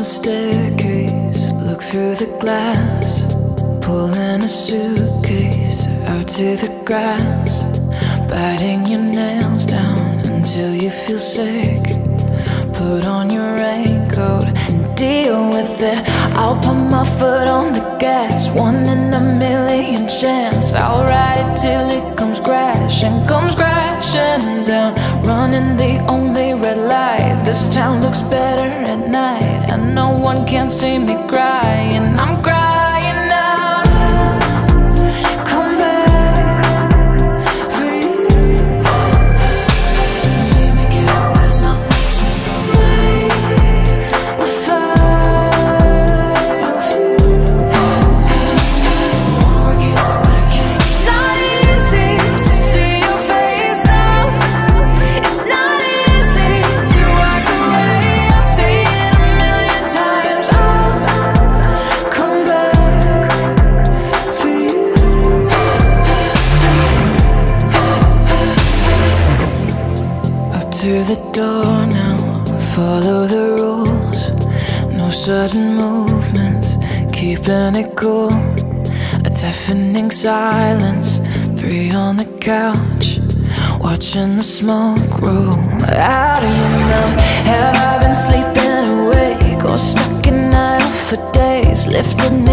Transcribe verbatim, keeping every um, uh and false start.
staircase, look through the glass, pulling a suitcase out to the grass, biting your nails down until you feel sick. Put on your raincoat and deal with it. I'll put my foot on the gas, one in a million chance. I'll ride it till it comes crashing, comes crashing down. Running the only red light. This town looks better at night, and no one can see me crying. I'm crying out. Come back for you. See me get up, but it's not much in the ways. We'll fight a few. Wanna work it out, but I can't. It's not easy to see your face now. It's not easy to walk away. I'll say it a million times. I'll come back for you. Up to the door now, follow the rules. No sudden movements, keeping it cool. A deafening silence, three on the couch, watching the smoke roll out of your mouth. Have I been sleeping awake or stuck in idle for days? Lifted